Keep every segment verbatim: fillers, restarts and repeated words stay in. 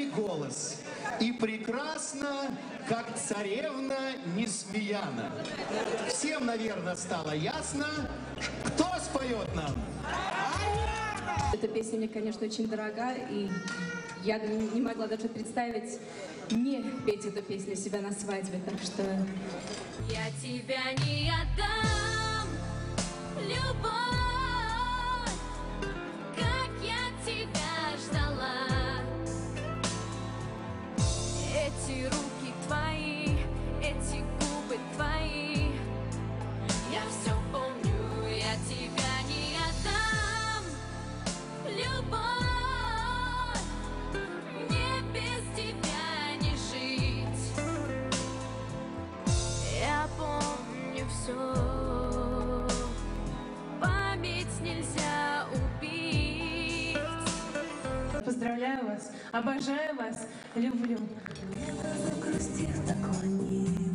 голос. И прекрасно, как царевна Несмеяна. Всем, наверное, стало ясно, кто споет нам. Эта песня мне, конечно, очень дорога, и я не могла даже представить не петь эту песню себя на свадьбе, так что... Я тебя не отдам, любовь, как я тебя ждала. Эти руки твои, эти губы твои, я все помню, я тебя не отдам, любовь, мне без тебя не жить. Я помню все, память нельзя убить. Поздравляю вас, обожаю вас, люблю. Загрустив, наклонилась,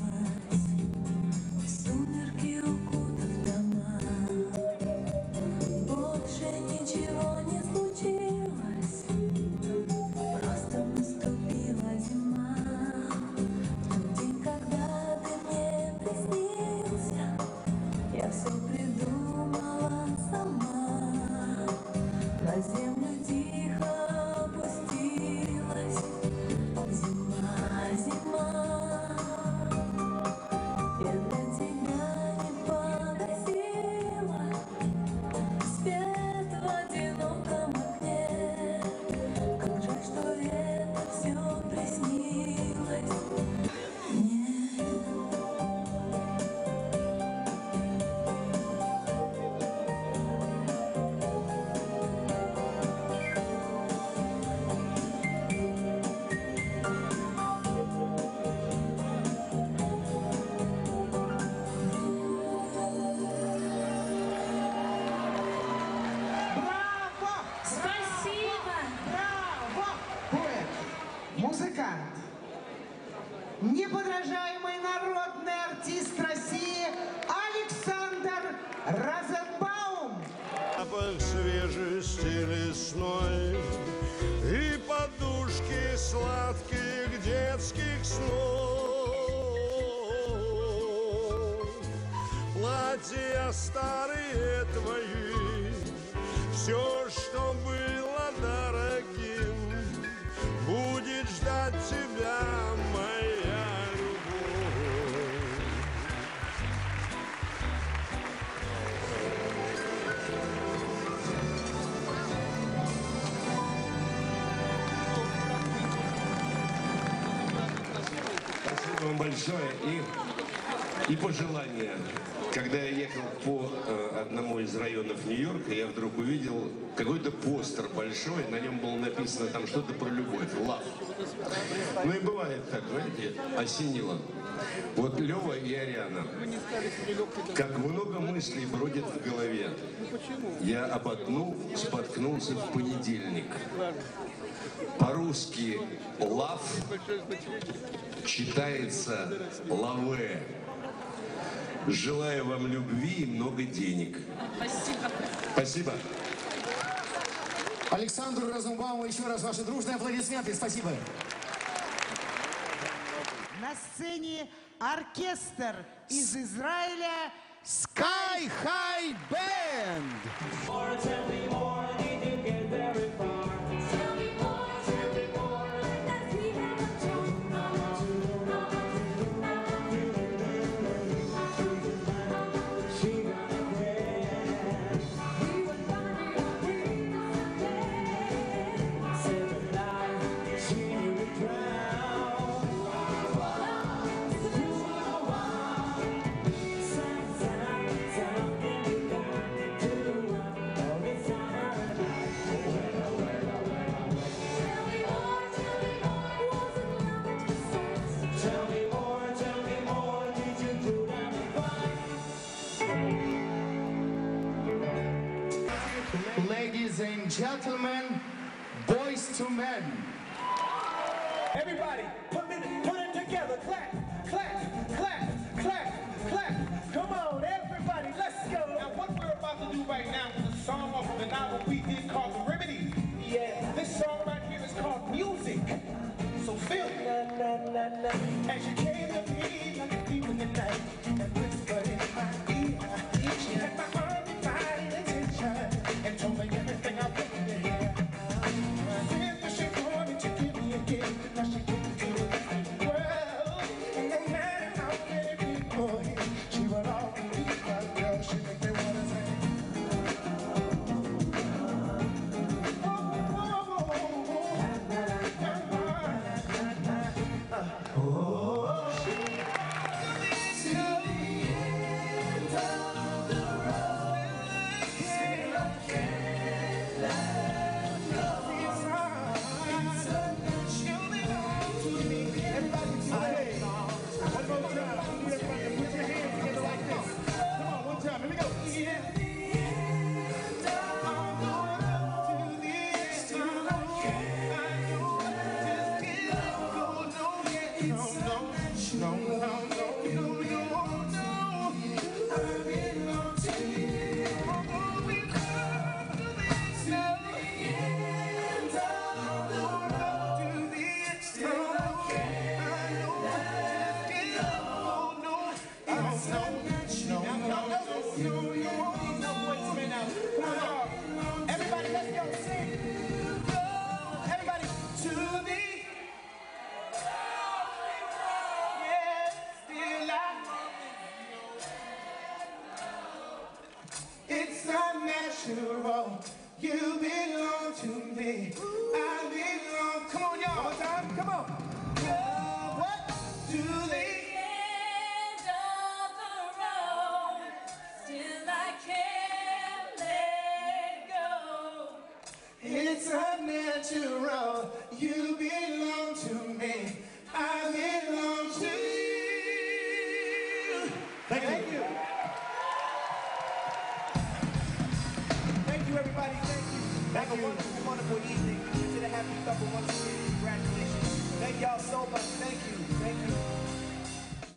сумерки укутав дома. Больше ничего не случилось, просто наступила зима. В тот день, когда ты мне приснился, я все придумала сама. На землю тихо опустилась зима, зима. Я для тебя не погасила свет в одиноком окне. Как жаль, что это все приснилось мне. Музыкант, неподражаемый народный артист России Александр Розенбаум. Запах свежести лесной и подушки сладких детских снов. Платья старые твои, все, что было дорогим, будет ждать тебя, моя любовь. Спасибо вам большое и, и пожелания. Когда я ехал по э, одному из районов Нью-Йорка, я вдруг увидел какой-то постер большой, на нем было написано там что-то про любовь, love. Ну и бывает так, знаете, осенило. Вот Лева и Ариана, как много мыслей бродит в голове. Я об одну споткнулся в понедельник. По-русски love читается лаве. Желаю вам любви и много денег. Спасибо. Спасибо. Александру Розенбауму еще раз ваши дружные аплодисменты. Спасибо. На сцене оркестр из Израиля Sky High Band. Ladies and gentlemen, boys to men. Everybody, put it, put it together. Clap, clap, clap, clap, clap. Come on, everybody, let's go. Now, what we're about to do right now is a song off of an album we did called The Remedy. Yeah, this song right here is called Music. la. And she came to me like a thief in the night and whispered in my ear. She had my undivided attention and told me everything I wanted to hear. Then that she wanted to give me a gift, now she couldn't do it in the world. And no matter how many people here, she would always be my girl. She make me wanna say. You belong to me. I belong. Come on, y'all. One more time. Come on. What? To the End of the road, still I can't let go. It's unnatural. You belong to me. I belong to you. Thank, Thank you. you. Thank you, everybody. Thank you. Have a wonderful, wonderful evening. To the happy couple once again.